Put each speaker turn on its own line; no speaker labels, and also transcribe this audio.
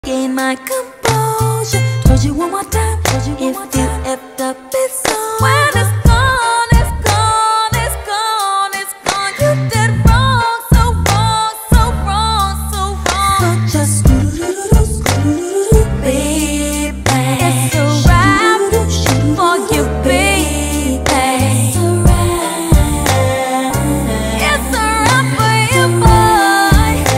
Gain my composure. Told you one more time. If you effed up, it's on. When it's gone, it's gone, it's gone, it's gone. You did wrong, so wrong, so wrong, so wrong. So just do